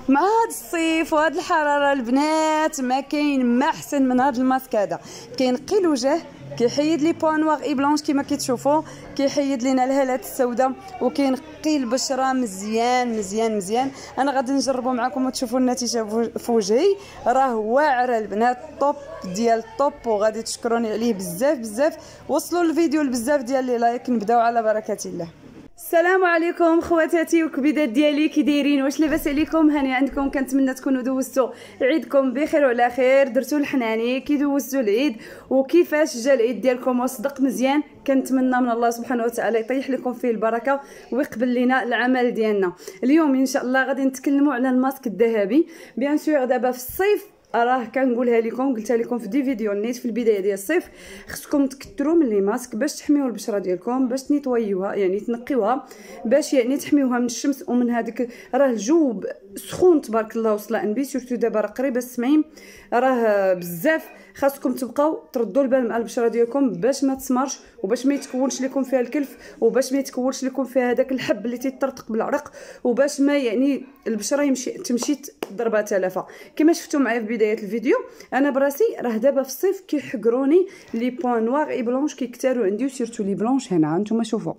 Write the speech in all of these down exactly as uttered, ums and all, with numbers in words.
مع هاد الصيف وهاد الحراره البنات ما كاين ما احسن من هاد الماسك هذا. كينقي الوجه، كيحيد لي بوان نوار اي بلونش كما كتشوفوا، كيحيد لينا الهالات السوداء وكينقي البشره مزيان مزيان مزيان. انا غادي نجربوا معكم وتشوفوا النتيجه في وجهي. راه واعره البنات، طوب ديال طوب، وغادي تشكروني عليه بزاف بزاف. وصلوا الفيديو لبزاف ديال لي لايك. نبداو على بركه الله. السلام عليكم خواتاتي وكبيدات ديالي، كي دايرين؟ واش لاباس عليكم؟ هاني عندكم. كنتمنى تكونوا دوزتوا عيدكم بخير وعلى خير، درتوا الحناني كي دوزتوا العيد وكيفاش جا العيد ديالكم وصدق مزيان. كنتمنى من الله سبحانه وتعالى يطيح لكم فيه البركه ويقبل لنا العمل ديالنا. اليوم ان شاء الله غادي نتكلموا على الماسك الذهبي. بيان سور دابا في الصيف راه كنقولها لكم، قلتها لكم في دي فيديو نيت في البدايه ديال الصيف، خصكم تكثروا من لي ماسك باش تحميو البشره ديالكم، باش تنيطويوها يعني تنقيوها، باش يعني تحميوها من الشمس ومن هذيك. راه الجو سخون تبارك الله وصل انبي، سورتو دابا راه قريبه السميم، راه بزاف. خاصكم تبقاو تردوا البال مع البشره ديالكم باش ما تسمرش وباش ما يتكونش لكم فيها الكلف وباش ما يتكونش لكم فيها هذاك الحب اللي تيطرطق بالعرق، وباش ما يعني البشره يمشي تمشي ضربه تلافه. كما شفتوا معايا في بدايه الفيديو انا براسي راه دابا في الصيف كيحقروني لي بوين نوار اي بلونش كيكثروا عندي، وسيرتو لي بلونش هنا هانتوما شوفوا،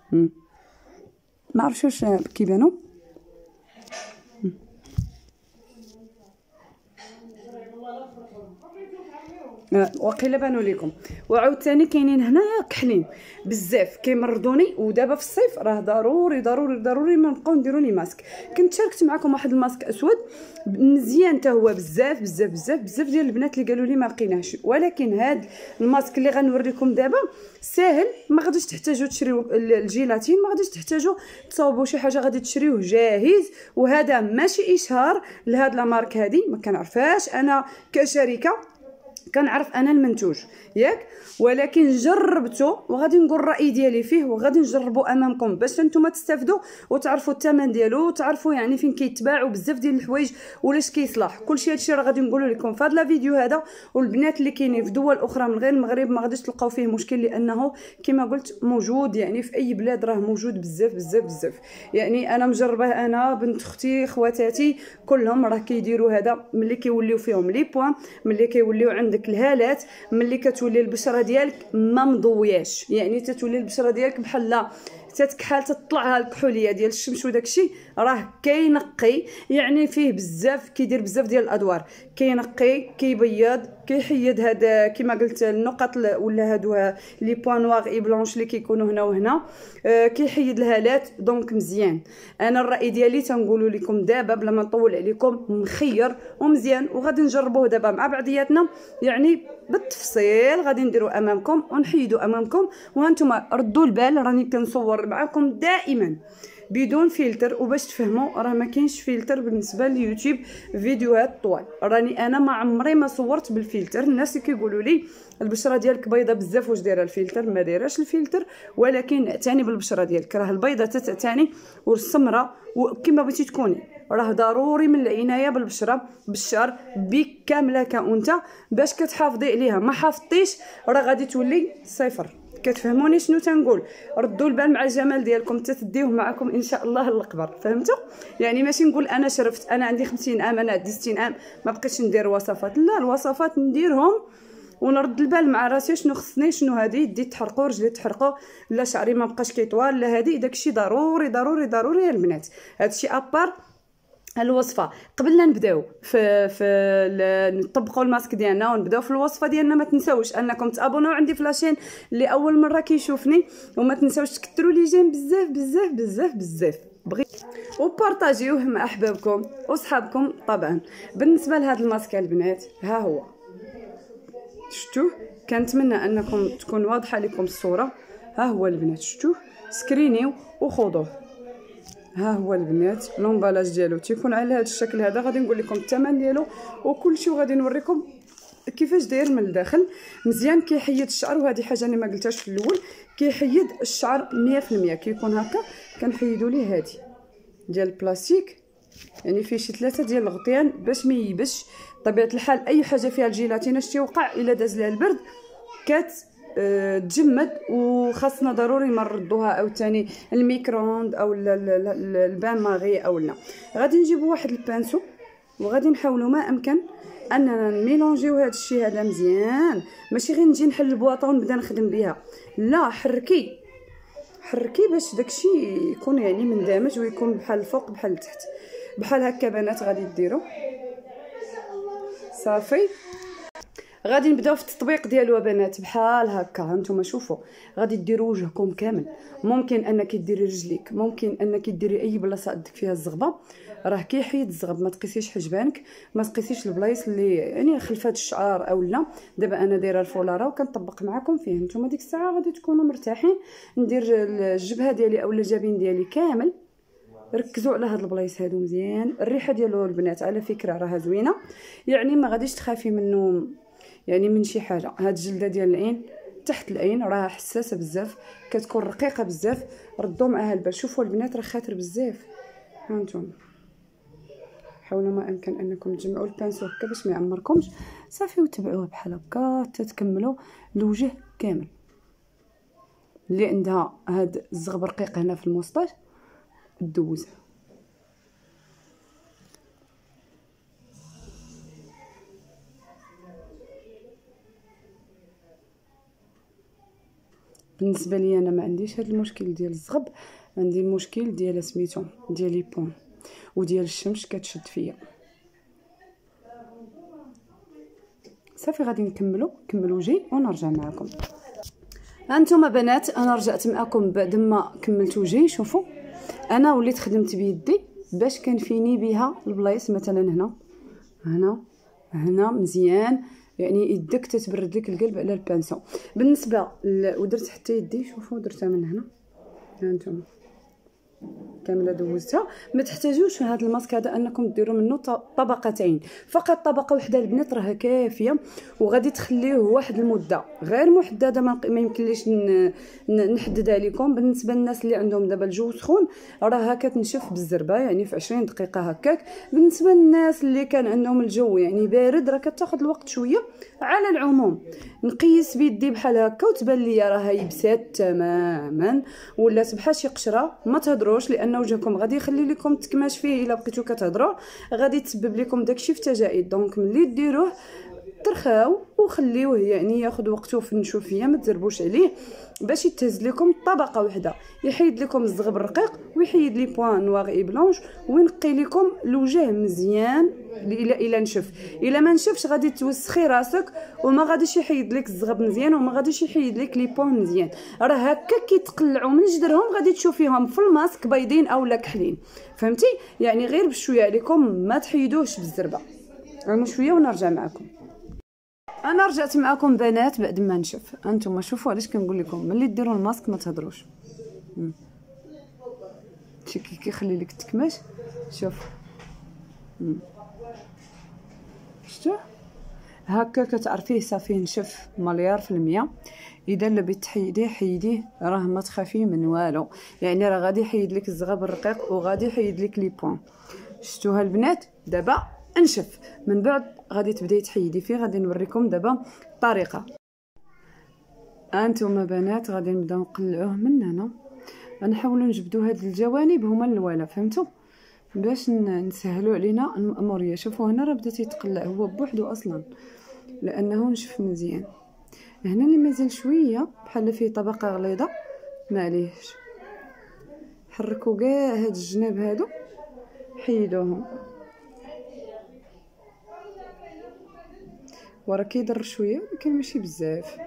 ما عرفتش واش كيبانوا. وقيلا بانوا لكم. وعاوتاني كاينين هنايا كحلين بزاف كيمرضوني، ودابا في الصيف راه ضروري ضروري ضروري ما نبقاو نديروا لي ماسك. كنت شاركت معكم واحد الماسك اسود مزيان حتى هو بزاف بزاف بزاف بزاف ديال البنات اللي قالوا لي ما لقيناهش، ولكن هاد الماسك اللي غنوريكم دابا ساهل، ما غاديش تحتاجوا تشريو الجيلاتين، ما غاديش تحتاجوا تصاوبوا شي حاجه، غادي تشريوه جاهز. وهذا ماشي اشهار لهاد لا مارك، هذه ما كنعرفهاش انا كشركه، كنعرف انا المنتوج ياك، ولكن جربته وغادي نقول الراي ديالي فيه وغادي نجربوا امامكم باش نتوما تستافدوا وتعرفوا الثمن ديالو وتعرفوا يعني فين كيتباع وبزاف ديال الحوايج ولاش كيصلح. كلشي هادشي راه غادي نقولوا لكم في هذا الفيديو هذا. والبنات اللي كاينين في دول اخرى من غير المغرب ما غاديش تلقاو فيه مشكل، لانه كما قلت موجود يعني في اي بلاد، راه موجود بزاف بزاف بزاف. يعني انا مجربه، انا بنت اختي خواتاتي كلهم راه كيديروا هذا. ملي كيوليو فيهم لي بوين، ملي كيوليو عندك الهالات، ملي كتولي البشره ديالك ما مضوياش، يعني تتولي البشره ديالك بحال تتكحل تطلعها الكحوليه ديال الشمس وداكشي، راه كينقي يعني فيه بزاف، كيدير بزاف ديال الادوار، كينقي كيبيض كيحيد هذا كما قلت النقط ولا هادو لي بوين نوار اي بلونش اللي كيكونوا هنا وهنا، آه كيحيد الهالات. دونك مزيان. انا الراي ديالي تنقولوا لكم دابا بلا ما نطول عليكم مخير ومزيان، وغادي نجربوه دابا مع بعضياتنا يعني بالتفصيل، غادي نديروا امامكم ونحيدوا امامكم وهانتوما ردوا البال. راني كنصور معكم دائما بدون فلتر، وباش تفهموا راه ما كاينش فلتر بالنسبه لليوتيوب فيديوهات طوال. راني انا ما عمري ما صورت بالفلتر. الناس كيقولوا لي البشره ديالك بيضه بزاف واش دايره الفلتر؟ ما دايراش الفلتر، ولكن اعتني بالبشره ديالك. راه البيضه تتعتني والسمراء وكما بغيتي تكوني، راه ضروري من العنايه بالبشره بالشعر بك كامله كانثى باش كتحافظي عليها. ما حافظتيش راه غادي تولي صفر. كتفهموني شنو تنقول؟ ردوا البال مع الجمال ديالكم تتديوه معكم ان شاء الله للقبر. فهمتوا؟ يعني ماشي نقول انا شرفت، انا عندي خمسين عام، انا عندي ستين عام ما بقيتش ندير وصفات. لا، الوصفات نديرهم ونرد البال مع راسي شنو خصني، شنو هذه يدي تحرقوا رجلي تحرقوا، لا شعري ما بقاش كيطوال، لا هذه. داكشي ضروري ضروري ضروري يا البنات. هادشي ابار الوصفه. قبل لا نبداو في في نطبقوا الماسك ديالنا ونبداو في الوصفه ديالنا، ما تنساوش انكم تابوناو عندي في لاشين اللي اول مره كيشوفني، وما تنساوش تكثروا لي جيم بزاف بزاف بزاف بزاف بغيت، وبارطاجيوه مع احبابكم وصحابكم طبعا. بالنسبه لهذا الماسك البنات ها هو، شفتوه؟ كنتمنى انكم تكون واضحه لكم الصوره. ها هو البنات، شفتوه؟ سكرينيو وخذوه. ها هو البنات لومبالاج ديالو تيكون على هذا الشكل هذا. غادي نقول لكم الثمن ديالو وكلشي، وغادي نوريكم كيفاش داير من الداخل. مزيان كيحيد الشعر، وهذه حاجه انا ما قلتهاش في الاول، كيحيد الشعر مية في المية. كيكون هكا كنحيدوا ليه هذه ديال البلاستيك، يعني فيه شي ثلاثه ديال الغطيان باش ما ييبش. طبيعه الحال اي حاجه فيها الجيلاتين اش تيوقع الا داز لها البرد كت أه تجمد، وخاصنا ضروري ما نردوها عاوتاني الميكرووند او البان ماغي او لا. غادي نجيبوا واحد البانسو وغادي نحاولوا ما امكن اننا نميلونجيو هذا الشيء هذا مزيان، ماشي غير نجي نحل البواطه ونبدا نخدم بها، لا حركي حركي باش داكشي يكون يعني مندمج ويكون بحال الفوق بحال التحت بحال هكا. بنات غادي ديروا صافي. غادي نبداو في التطبيق ديالو بنات بحال هكا. هانتوما شوفوا غادي ديروا وجهكم كامل، ممكن انك ديري رجليك، ممكن انك ديري اي بلاصه عندك فيها الزغبه، راه كيحيد الزغب. ما تقيسيش حجبانك، ما تقيسيش البلايص اللي يعني خلف هاد الشعر او لا. دابا انا دايره الفولاره وكنطبق معكم فيه، نتوما ديك الساعه غادي تكونوا مرتاحين. ندير الجبهه ديالي اولا الجبين ديالي كامل. ركزوا على هاد البلايص هادو مزيان. الريحه ديالو البنات على فكره راها زوينه، يعني ما غاديش تخافي منه يعني من شي حاجه. هاد الجلده ديال العين تحت العين راها حساسه بزاف، كتكون رقيقه بزاف. ردوا معاها البال. شوفوا البنات راه خاطر بزاف. هانتوما حاولوا ما امكن انكم تجمعوا البانسو هكا باش ما يعمركمش صافي، وتبعوه بحال هكا حتى تكملوا الوجه كامل. اللي عندها هاد الزغب رقيق هنا في الموسطاج دوزها. بالنسبه لي انا ما عنديش هاد المشكل ديال الزغب، عندي المشكل ديال سميتو ديال لي بون وديال الشمس كتشد فيا. صافي غادي نكملوا نكملوا وجهي ونرجع معكم. هانتوما بنات انا رجعت معكم بعد ما كملت وجهي. شوفوا انا وليت خدمت بيدي باش كنفيني بها البلايص، مثلا هنا هنا هنا مزيان، يعني يدك تتبرد لك القلب على البانسو. بالنسبه ل... ودرت حتى يدي شوفوا درتها من هنا. هانتوما كامله دوزتها. ما تحتاجوش هذا الماسك هذا انكم ديروا منه طبقتين، فقط طبقه وحده البنات راه كافيه، وغادي تخليوه واحد المده غير محدده. ما يمكنليش نحددها لكم. بالنسبه للناس اللي عندهم دابا الجو سخون راه كتنشف بالزربه يعني في عشرين دقيقه هكاك. بالنسبه للناس اللي كان عندهم الجو يعني بارد راه كتاخذ الوقت شويه. على العموم نقيس بيدي بحال هكا وتبان لي راها يبسات تماما، ولات بحال شي قشره. ما تهضروش لان وجهكم غادي يخلي لكم تكماش فيه. الا بقيتو كتهضروا غادي تسبب لكم داكشي في تجاعيد. دونك ملي ديروه ترخاو وخليوه يعني ياخذ وقته في النشوفيه، ما تزربوش عليه باش يتهز لكم طبقه واحده، يحيد لكم الزغب الرقيق ويحيد لي بوين نواغ اي بلونش وينقي لكم الوجه مزيان. الى الى نشف، الا ما نشفش غادي توسخي راسك وما غاديش يحيد لك الزغب مزيان وما غاديش يحيد لك لي بوين مزيان. راه هكا كيتقلعوا من جدرهم غادي تشوفيهم في الماسك بيضين اولا كحلين، فهمتي؟ يعني غير بشويه عليكم ما تحيدوش بالزربه. غير شويه ونرجع معكم. انا رجعت معكم بنات بعد ما نشف. انتم شوفوا علاش كنقول لكم ملي ديروا الماسك ما تهضروش. شي كيخلي لك تكماش. شوف شفتوا هكا كتعرفيه صافي نشف مليار في المية. اذا لبي تحيديه حيديه راه ما تخافي من والو، يعني راه غادي يحيد لك الزغب الرقيق وغادي يحيد لك لي بوين. شفتوها البنات؟ دابا انشف من بعد غادي تبداي تحيدي فيه. غادي نوريكم دابا الطريقه. انتم بنات غادي نبداو نقلعوه من هنا، غنحاولوا نجبدوا هاد الجوانب هما الاولى، فهمتوا؟ باش نسهلوا علينا المأموريه. شوفوا هنا راه بدا تيتقلع هو بوحدو اصلا لانه نشف مزيان. هنا اللي مازال شويه بحال فيه طبقه غليظه معليش، حركوا كاع هاد الجناب هادو حيدوهم. وراه كيضر شويه ولكن ماشي بزاف.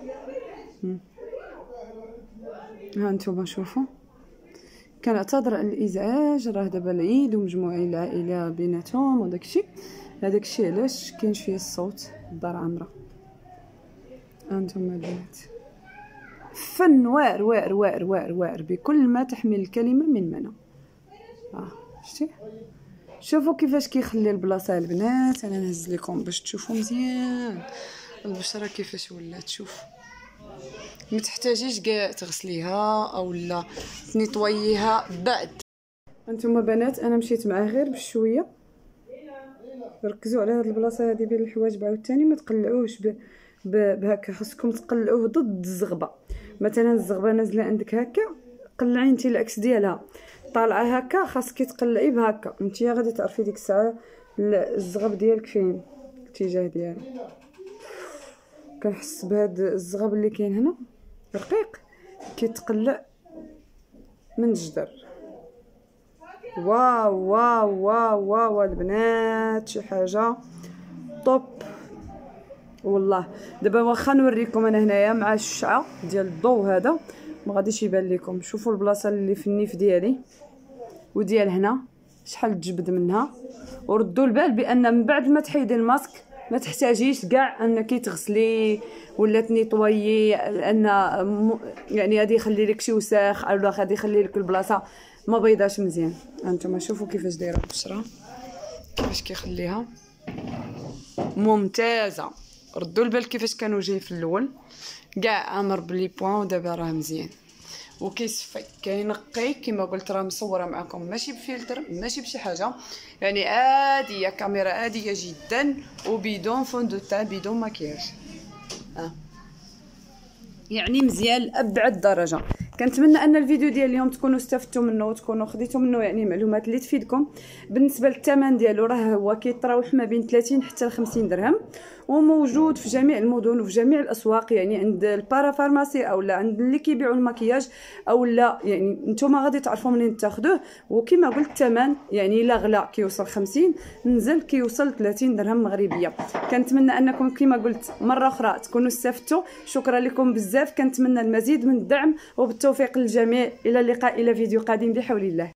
ها نتوما شوفوا كنعتذر على الازعاج، راه دابا العيد ومجموعين العائله بيناتهم وداكشي. هذاك الشيء علاش كاين شويه الصوت الدار عامره. هانتوما البنات فن واعر واعر واعر واعر واعر بكل ما تحمل الكلمه من معنى. اه شتي شوفوا كيفاش كيخلي البلاصه البنات. انا نهز لكم باش تشوفوا مزيان البشره كيفاش ولات. شوف ما تحتاجيش كاع تغسليها او لا تنيطوييها بعد. انتم بنات انا مشيت معاه غير بشويه. ركزوا على هاد البلاصه هذه بين الحواجب عاوتاني ما تقلعوش بهكا. خاصكم تقلعوه ضد الزغبه. مثلا الزغبه نازله عندك هكا، قلعي انت العكس ديالها طالعه هكا، خاصك تقلعي بهكا. انت غادي تعرفي ديك الساعه الزغب ديالك فين الاتجاه ديالو. كنحس بهذا الزغب اللي كاين هنا رقيق كيتقلع من الجدر. واو واو واو واو البنات، شي حاجه طوب والله. دابا واخا نوريكم انا هنايا مع الشعه ديال الضوء هذا ما غاديش يبان لكم. شوفوا البلاصه اللي في النيف ديالي وديال هنا شحال تجبد منها. وردوا البال بان من بعد ما تحيدي الماسك ما تحتاجيش كاع انك تغسلي ولا تنيطويي، لان يعني غادي يخلي لك شي وساخ اولا غادي يخلي لك البلاصه ما بيضاش مزيان. هانتوما شوفوا كيفاش دايره البشره، كيفاش كيخليها ممتازه. ردوا البال كيفاش كانوا جاي في الاول كاع عامر بلي بوين، ودابا راه مزيان وكيصفي كينقي. كما قلت راه مصوره معكم ماشي بفلتر ماشي بشي حاجه، يعني عاديه، كاميرا عاديه جدا وبيدون فون دو تان بيدون مكياج. اه يعني مزيان لابعد درجه. كنتمنى ان الفيديو ديال اليوم تكونوا استفدتوا منه وتكونوا خديتوا منه يعني معلومات اللي تفيدكم. بالنسبه للثمن ديالو راه هو كيتراوح ما بين ثلاثين حتى ل خمسين درهم، وموجود في جميع المدن وفي جميع الاسواق، يعني عند البارافارماسي او لا عند اللي كيبيعوا المكياج او لا، يعني نتوما غادي تعرفوا منين تاخذوه. وكما قلت الثمن يعني الا غلا كيوصل خمسين، نزل كيوصل ثلاثين درهم مغربيه. كنتمنى انكم كما قلت مره اخرى تكونوا استفدتوا. شكرا لكم بزاف، كنتمنى المزيد من الدعم وبالتوفيق للجميع. الى اللقاء الى فيديو قادم بحول الله.